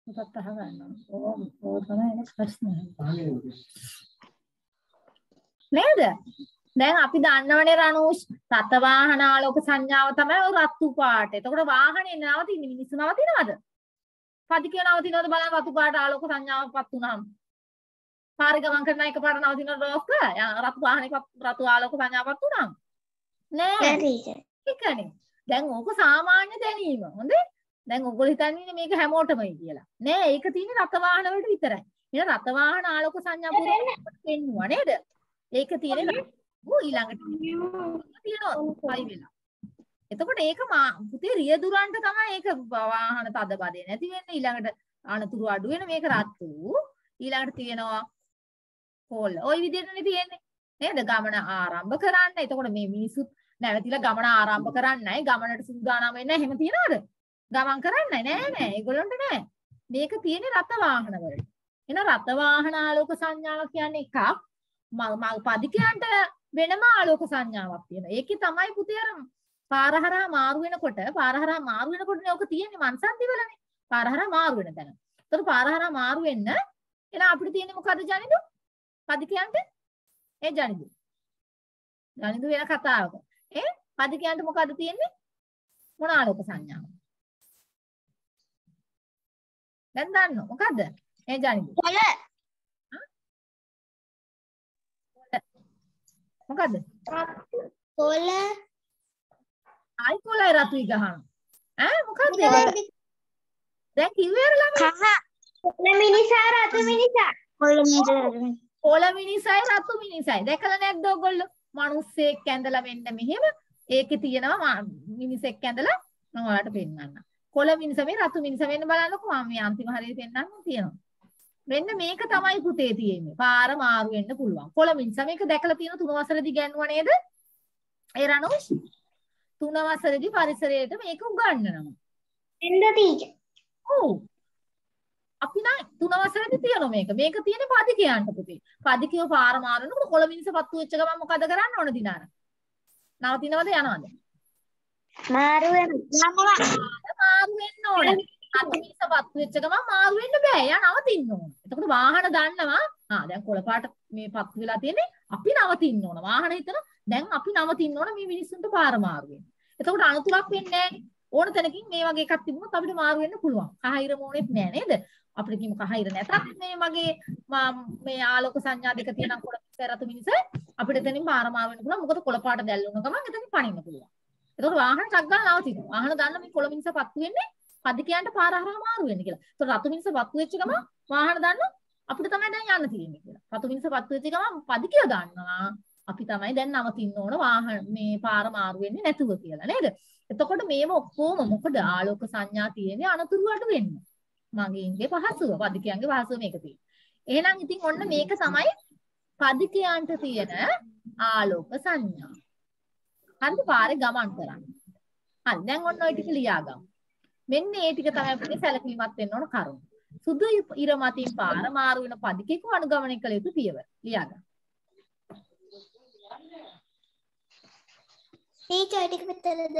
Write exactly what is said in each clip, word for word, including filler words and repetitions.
පුතත් අහගන්න. ඕ ඕ තමයි ප්‍රශ්නේ. නේද? දැන් අපි දන්නවනේ රණූෂ් රත් වාහන ආලෝක සංඥාව තමයි ඔය රතු පාට. එතකොට වාහනේ නවතින්නේ මිනිස්සු නවතිනවද? පදිකේ නවතිනවද බලන්න රතු පාට ආලෝක සංඥාවක්පත් වුණාම. පාරේ ගමන් කරන එක පාට නවතින රෝස්ක රතු වාහනේ රතු ආලෝක සංඥාවක් වුණාම. නෑ. ඒකනේ. දැන් ඕක සාමාන්‍ය දැනීම. හොඳේ? දැන් ඔයගොල්ලෝ හිතන්නේ මේක හැමෝටමයි කියලා. නෑ ඒක තියෙන්නේ රත වාහන වලට විතරයි. එහෙනම් රත වාහන ආලෝක සංඥා පුරේකට පෙන්නුවා නේද? ඒක තියෙන්නේ ඌ ඊළඟට තියෙනවා පයි වෙලා. එතකොට ඒක පුතේ රියදුරන්ට තමයි ඒක වාහන තද බදේ නැති වෙන්නේ ඊළඟට අනතුරු අඩු වෙන මේක රතු ඊළඟට තියෙනවා කෝල්. ওই විදිහටනේ තියෙන්නේ. නේද? ගමන ආරම්භ කරන්න. එතකොට මේ මිනිස්සුත් නැවතිලා ගමන ආරම්භ කරන්නයි ගමනට සූදානම් වෙන්න එහෙම තියනවද? ගමන් කරන්නයි නෑ නෑ ඒගොල්ලන්ට නෑ. මේක තියෙන්නේ රත වාහන වලට. එන රත වාහන ආලෝක සංඥාව කියන්නේ එකක්. මල් පදිකයන්ට වෙනම ආලෝක සංඥාවක් තියෙනවා. ඒකේ තමයි පුතේ අර පාර හරහා මාරු වෙනකොට පාර හරහා මාරු වෙනකොටනේ ඔක තියෙන්නේ මන්සන්ති වලනේ. පාර හරහා මාරු වෙන තැන. ඒතර පාර හරහා මාරු වෙන්න එන අපිට තියෙන්නේ මොකද්ද ජනිදු? පදිකයන්ට ඒ ජනිදු. ජනිදු වෙන කතාවක. ඒ පදිකයන්ට මොකද්ද තියෙන්නේ? මොන ආලෝක සංඥාව? දැන් දන්නව මොකද්ද? ඒ ජනිදු. කොළ. මොකද්ද? කොළ. ආයි කොළයි රතුයි ගහනවා. ඈ මොකද්ද? දැන් කිව්වේ අර ළමයි. කහ. කොළ මිනිසා රතු මිනිසා. කොළ මිනිසා. කොළ මිනිසයි රතු මිනිසයි. දැකලා නැද්ද ඔයගොල්ලෝ? මිනිස්සෙක් ඇඳලා මෙන්න මෙහෙම ඒකේ තියෙනවා මිනිසෙක් ඇඳලා මම ඔයාලට පෙන්නන්නම්. කොළ මිනිසා මේ රතු මිනිසා වෙන්න බලන්නකෝ මම මේ අන්තිම හරියට පෙන්නන්න තියෙනවා. මෙන්න මේක තමයි පුතේ තියෙන්නේ. පාර මාරු වෙන්න පුළුවන්. කොළ මිනිසා මේක දැකලා තියෙන තුන වසරේදී ගන්නවා නේද? ඒ රණුෂ් තුන වසරේදී පරිසරයට මේක උගන්වනවා. එන්න ටීචර්. ඔව්. අපි නෑ තුන වසරේදී තියෙනවා මේක. මේක තියෙන්නේ පදිකයන්ට පුතේ. පදිකයෝ පාර මාරනකොට කොළ මිනිසා පත්තු වෙච්ච ගමන් මොකද කරන්න ඕන දිනාන? නවතිනවද යනවද? මාරු වෙනවා. මාරු වෙන්න ඕන. රතු මිනිසා පත්තු වෙච්ච ගමන් මාරු වෙන්න බෑ. එයා නවතින්න ඕන. එතකොට වාහන දන්නවා. ආ දැන් කොළ පාට මේ පත්තු වෙලා තියෙන්නේ අපි නවතින්න ඕන. වාහන හිතන දැන් අපි නවතින්න ඕන මේ මිනිස්සුන්ට පාර මාරු වෙන්න. එතකොට අනතුරක් වෙන්නේ නෑනේ. ඕන තැනකින් මේ වගේ එකක් තිබුණොත් අපිට මාරු වෙන්න පුළුවන්. කහිර මොනෙත් නෑ නේද? අපිට කිමු කහිර නැතත් මේ මගේ මේ ආලෝක සංඥා දෙක තියෙන කොළ මිනිසා රතු මිනිසා අපිට එතනින් පාර මාරු වෙන්න පුළුවන්. මොකද කොළ පාට දැල්ලුන ගමන් එතනින් පනින්න පුළුවන්. එතකොට වාහන ටක් ගාලා නවතිනවා. වාහන දන්න මේ කොළ මිනිසා පත්තු වෙන්නේ පදිකයන්ට පාර හරහා මාරු වෙන්න කියලා. එතකොට රතු මිනිසා පත්තු වෙච්ච ගමන් වාහන දන්න අපිට තමයි දැන් යන්න තියෙන්නේ කියලා. රතු මිනිසා පත්තු වෙච්ච ගමන් පදිකය දන්නවා. අපි තමයි දැන් නවතින්න ඕන වාහන මේ පාර මාරු වෙන්නේ නැතුව කියලා නේද? එතකොට මේව ඔක්කොම මොකද ආලෝක සංඥා තියෙන්නේ අනතුරු අඩු වෙන්න. මගින්ගේ පහසුව පදිකයන්ගේ පහසුව මේක තියෙන්නේ. එහෙනම් ඉතින් ඔන්න මේක තමයි පදිකයන්ට තියෙන ආලෝක සංඥා. හරිද පාරේ ගමන් කරන්නේ. හරි දැන් ඔන්න ඔය ටික ලියාගමු. මෙන්න මේ ටික තමයි අපිට සැලකිලිමත් වෙන්න ඕන කරුණු. සුදු ඉර මතින් පාර මාරු වෙන පදිකේක අනුගමනය කළ යුතු පියවර. ලියාගන්න. ටීචර් ටික විතරද?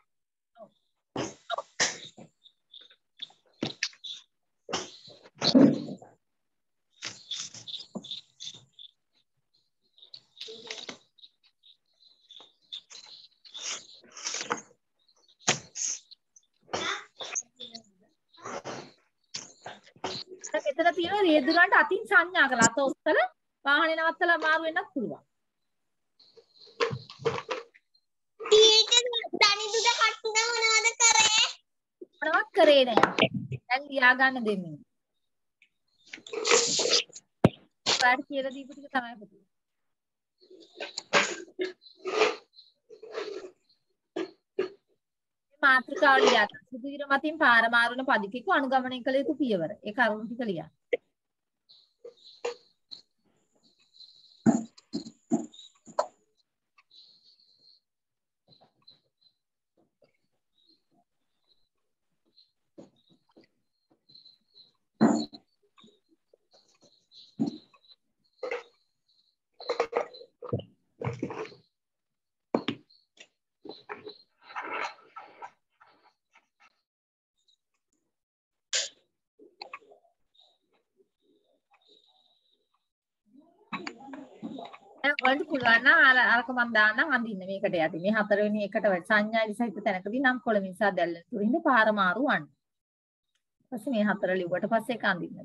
මෙතන තියෙන රියදුරන්ට අතින් සංඥා කරලා අත ඔස්සලා වාහනේ නවත්තලා මාරු වෙන්නත් පුළුවන්. ටීචර් දනිදුට කට්ටුන මොනවද කරේ? මොනවත් කරේ නෑ. දැන් ලියා ගන්න දෙන්නේ. පාඩ කියලා දීපු ටික තමයි පුතේ. මාත්‍රිකාව ලියා ගන්න. සුදු ඉර මතින් පාර මාරු වෙන පදිකේක අනුගමනය කළ යුතු පියවර. ඒ කරුණු ටික ලියා. ඔයාලට පුළුවන් නම් අර අරක මම දාන්නම් අඳින්න මේකට යටි. මේ හතරවෙනි එකට වැඩ සංඥා විසහිත තැනකදී නම් කොළ මිනිසා දැල්ලන තුරින්ද පාර මාරු වන්න. ඊපස්සේ මේ හතර ලිව්වට පස්සේ ඒක අඳින්න.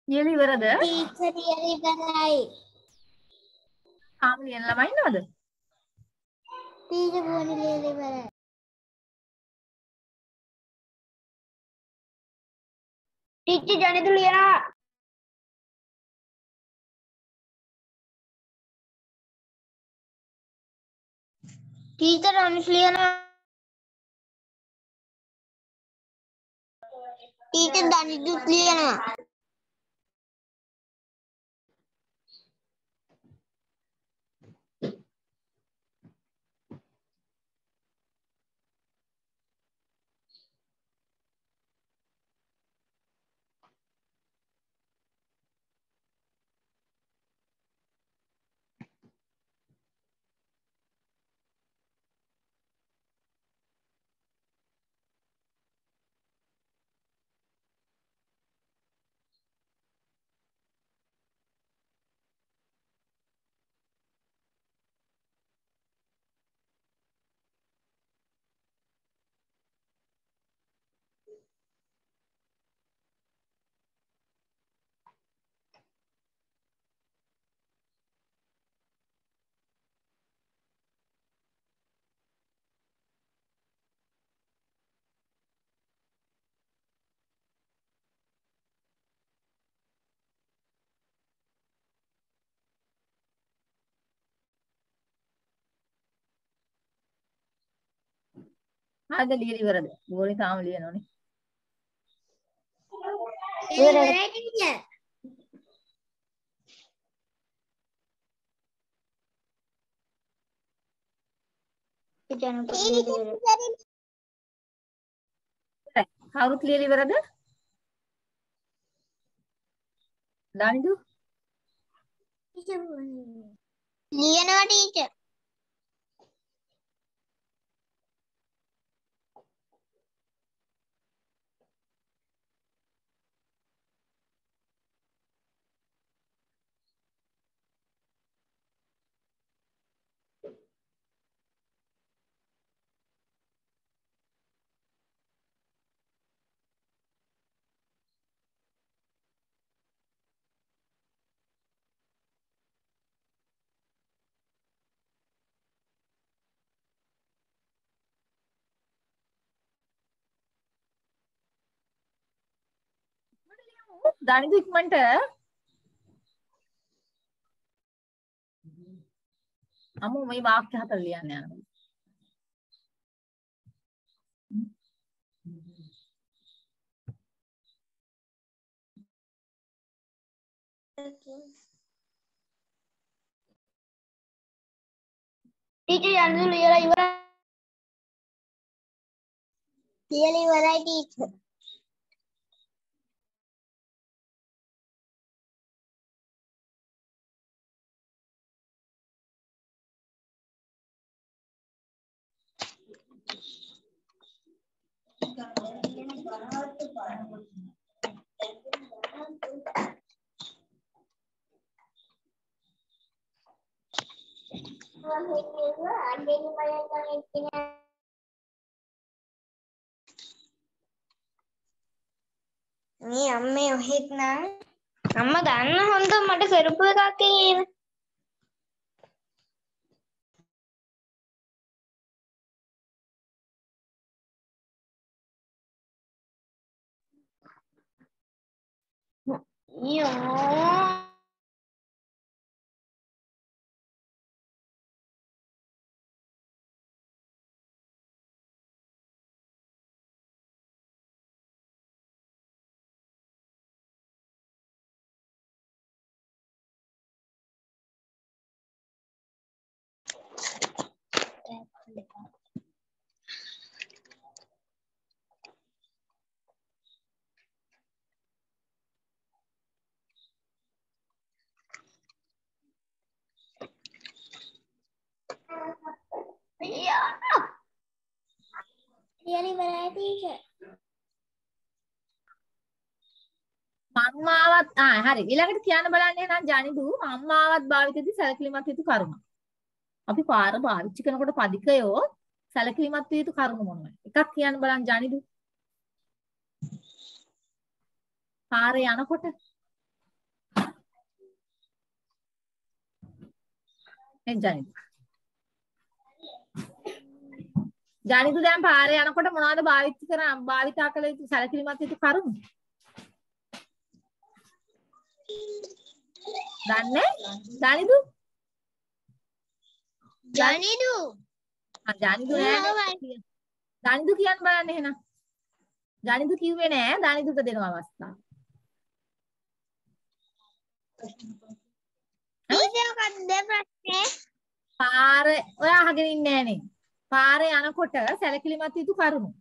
ලියලා ඉවරද? ටීචර් ලියලා ඉවරයි. තාම ලියන ළමයි ඉන්නවද? ටීචර් ගුවන් ලියලා ඉවරයි. ටීචර් ජනිදු ලියනවා. ටීචර් අනිස් ලියනවා. ටීචර් දනිදුත් ලියනවා. හරිද ලියලා ඉවරද? ගෝලි තාම ලියනවනේ. ඉවරයි ටීචර්. කවුරුත් ලියලා ඉවරද? දනිදු ලියනවා ටීචර්. දනිදු ඉක්මනට අමු මේ වාක්‍ය හතර ලියන්න යනවා. ටීචර් ජනිදු ලියලා ඉවරයි. ලියලා ඉවරයි ටීචර්. මේ අම්මේ ඔහෙත් නම් අම්මා දන්න හොඳ මට කරපු එකක් කියන. යෝ ලියලා ඉවරයි ටීචර්. අම්මාවත් ආ හරි ඊළඟට කියන්න බලන්නේ නම් ජනිදු අම්මාවත් භාවිතදී සැලකිලිමත් යුතු කරුණ. අපි පාර පාවිච්චි කරනකොට පදිකයෝ සැලකිලිමත් යුතු කරුණ මොනවද? එකක් කියන්න බලන්න ජනිදු. පාරේ යනකොට නේ ජනිදු. ජනිදු දැන් පාරේ යනකොට මොනවද භාවිත කරා භාවිතා කළ යුතු සැලකිලිමත් යුතු කරුණු? දන්නේ? ජනිදු? ජනිදු. ආ ජනිදු නෑ. ජනිදු කියන්න බලන්න එහෙනම්. ජනිදු කිව්වේ නෑ ජනිදුට දෙනවා අවස්ථාව. පාරේ ඔය අහගෙන ඉන්නේ නෑනේ. පාරේ යනකොට සැලකිලිමත් යුතු කරුණු.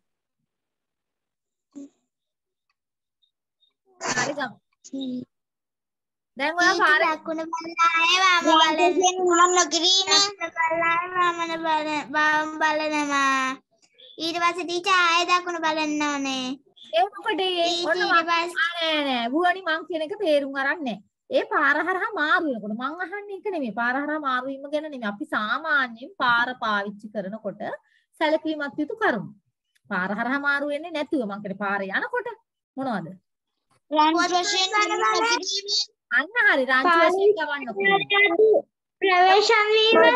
හරි ගම. දැන් ඔයා පාරේ දකුණු බලලායේ වම බලන මම නොකිරීම බලලායේ වම බලන වම බලනවා. ඊට පස්සේ ටීචර් ආයෙ දකුණු බලන්න ඕනේ. ඒ මොකද ඒ ඔන්න නෑ නෑ බුවනි මං කියන එක තේරුම් අරන් නෑ. ඒ පාර හරහා මාරු වෙනකොට මං අහන්නේ ඒක නෙමෙයි. පාර හරහා මාරු වීම ගැන නෙමෙයි. අපි සාමාන්‍යයෙන් පාර පාවිච්චි කරනකොට සැලකිලිමත් යුතු කරුණු. පාර හරහා මාරු වෙන්නේ නැතුව මං කියන්නේ පාරේ යනකොට මොනවද? අන්න හරි රාජ්‍ය වශයෙන් ගවන්න පුළුවන්. ප්‍රවේශම් වීම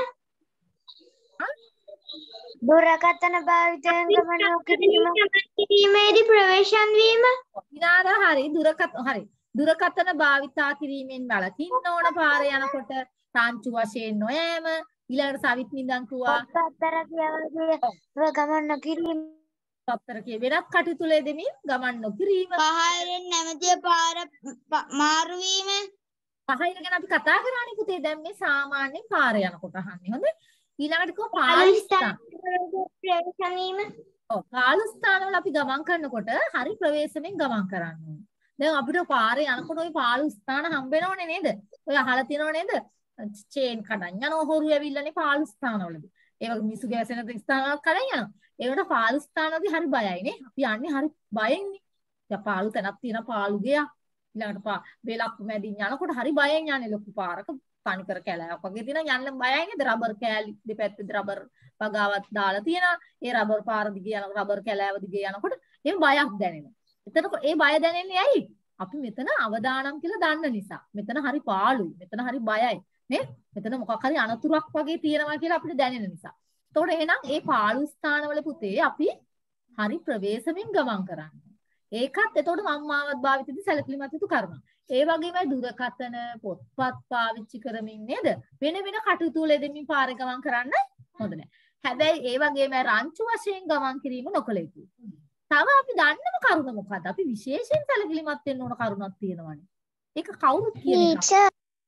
දුරකථන භාවිතයෙන් ගමන් කිරීමේදී ප්‍රවේශම් වීම විනාඩ හරි දුරකථන හරි දුරකථන භාවිතා කිරීමෙන් වළකින්න ඕන පාරේ යනකොට රාජ්‍ය වශයෙන් නොයෑම ඊළඟට සවිත් නිදන් කිව්වා පත්තර කියවගේ ගමන් නොකිරීම පත්තර කිය වෙනත් කටයුතු දෙමින් ගමන් නොකිරීම පහයෙන් නැමැතිය පාර මාරු වීම පහයින ගැන අපි කතා කරන්නේ පුතේ දැන් මේ සාමාන්‍යයෙන් පාරේ යනකොට අහන්නේ හොඳ ඊළඟට කො පාලස්ථාන ප්‍රවේශම් වීම ඔව් පාලස්ථාන වල අපි ගමන් කරනකොට හරි ප්‍රවේශමෙන් ගමන් කරන්න ඕනේ. දැන් අපිට පාරේ යනකොට ওই පාලස්ථාන හම්බ වෙනවනේ නේද? ඔය අහලා තියෙනව නේද? චේන් කඩන් යන හොරු ඇවිල්ලානේ පාලස්ථාන වලදී. ඒ වගේ මිසු ගැසෙන ස්ථානවල කඩන් යනවා. ඒකට පාලස්ථාන වලදී හරි බයයි නේ. අපි යන්නේ හරි බයෙන්නේ. දැන් පාලු තැනක් තියෙන පාලු ගියා. ඊළඟට පා වෙලක් මැදින් යනකොට හරි බයෙන් යන්නේ ලොකු පාරක තනිකර කැලෑවක් වගේ තියෙනවා යන්න බයයි නේද රබර් කෑලි දෙපැත්තේ රබර් පගාවක් දාලා තියෙනවා ඒ රබර් පාර දිගේ යන රබර් කැලෑව දිගේ යනකොට එහෙම බයක් දැනෙනවා. එතකොට ඒ බය දැනෙන්නේ ඇයි? අපි මෙතන අවදානම් කියලා දන්න නිසා. මෙතන හරි පාළුයි. මෙතන හරි බයයි. නේ? මෙතන මොකක් හරි අනතුරක් වගේ තියෙනවා කියලා අපිට දැනෙන නිසා. එතකොට එහෙනම් ඒ පාළු ස්ථානවල පුතේ අපි හරි ප්‍රවේශමෙන් ගමන් කරන්න. ඒකත් එතකොට මම්මාවත් භාවිතදී සැලකිලිමත් යුතු කරුණක්. ඒ වගේමයි දුරකථන පොත්පත් පාවිච්චි කරමින් නේද? වෙන වෙන කටයුතු වල දෙමින් පාරේ ගමන් කරන්න හොඳ නැහැ. හැබැයි ඒ වගේම රංචු වශයෙන් ගමන් කිරීම නොකළ යුතුයි. තව අපි දන්නම කරුණ මොකද්ද? අපි විශේෂයෙන් සැලකිලිමත් වෙන්න ඕන කරුණක් තියෙනවානේ. ඒක කවුරුත් කියන එක. ටීචර්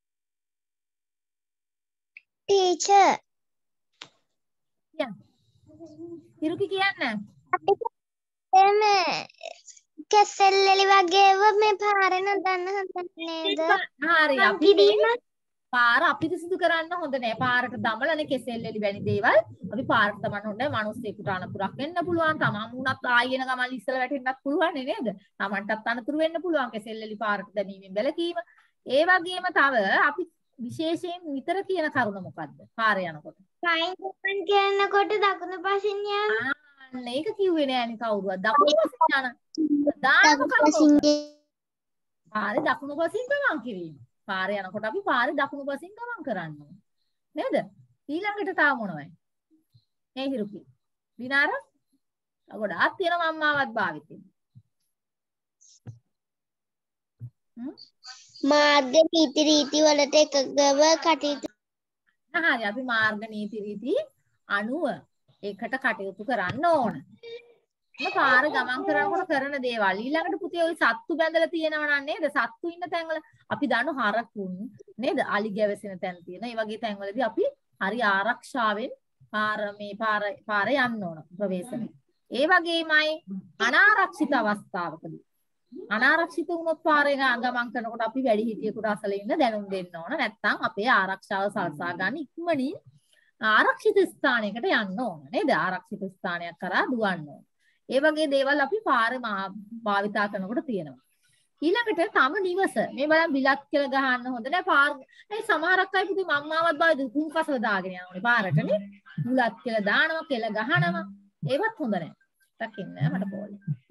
ටීචර් යන්න. ඉරුකි කියන්නේ. එමේ කෙසෙල්ලලි වගේව මේ පාරේ නොදන්න හොඳ නේද? හරි අපි පාර අපිරිසිදු කරන්න හොඳ නෑ. පාරට දමලනේ කෙසෙල්ලලි වැනි දේවල්. අපි පාරට තමන්න හොඳ මිනිස්සෙකුට අනතුරක් වෙන්න පුළුවන්. තමන් වුණත් ආයෙන ගමන් ඉස්සල වැටෙන්නත් පුළුවන් නේද? තමන්ටත් අනතුරු වෙන්න පුළුවන් කෙසෙල්ලලි පාරට දැමීමෙන් වැළකීම. ඒ වගේම තව අපි විශේෂයෙන් නිතර කියන කරුණ මොකද්ද? පාරේ යනකොට. පයින් ගමන් කරනකොට දකුණු පසින් යන්න. අන්න ඒක කිව්වේ නෑනේ කවුරුවත්. දකුණු පසින් යන දාන පාරේ දකුණු පසින් ගමන් කිරීම. පාරේ යනකොට අපි පාරේ දකුණු පසින් ගමන් කරන්න ඕනේ. නේද? ඊළඟට තා මොනවයි? මේ හිරුකි. දිනාර ගොඩාක් තියෙන මම්මාවත් භාවිතේ. මාර්ග නීති රීති වලට එකගව කටයුතු. හරි අපි මාර්ග නීති රීති අනුව ඒකට කටයුතු කරන්න ඕන. මේ පාර ගමන් කරනකොට කරන දේවල් ඊළඟට පුතේ ওই සත්තු බැඳලා තියෙනවා නේද? සත්තු ඉන්න තැන්වල අපි දන්නු හරකුන් නේද? අලි ගැවසෙන තැන් තියෙන. ඒ වගේ තැන්වලදී අපි හරි ආරක්ෂාවෙන් පාර මේ පාර පාර යන්න ඕන ප්‍රවේශමෙන්. ඒ වගේමයි අනාරක්ෂිත අවස්ථාවකදී අනාරක්ෂිත වුණොත් පාරේ ගමන් කරනකොට අපි වැඩිහිටියෙකුට අසල ඉන්න දැනුම් දෙන්න ඕන. නැත්නම් අපේ ආරක්ෂාව සලසා ගන්න ඉක්මනින් ආරක්ෂිත ස්ථානයකට යන්න ඕන නේද? ආරක්ෂිත ස්ථානයක් කරා දුවන්න ඕන. ඒ වගේ දේවල් අපි පාරේ භාවිතා කරනකොට තියෙනවා. ඊළඟට තම නිවස මේ බලන්න බිලක් කියලා ගහන්න හොඳ නෑ පාර. ඒ සමහරක් අය පුතේ මම්මාවත් බායි දුකුන් කසල දාගෙන යනෝනේ පාරටනේ. බුලත් කියලා දානවා කියලා ගහනවා. ඒවත් හොඳ නෑ. දකින්න මට පොළේ.